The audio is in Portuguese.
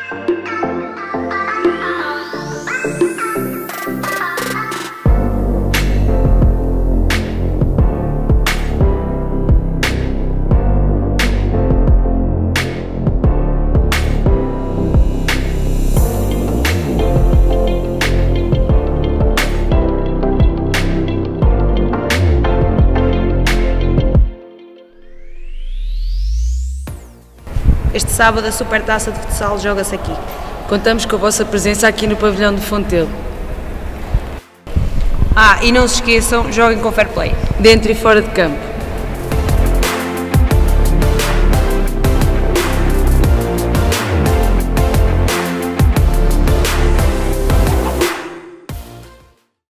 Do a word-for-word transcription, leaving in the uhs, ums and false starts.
Este sábado a Supertaça de Futsal joga-se aqui. Contamos com a vossa presença aqui no Pavilhão de Fontelo. Ah, e não se esqueçam, joguem com fair play. Dentro e fora de campo.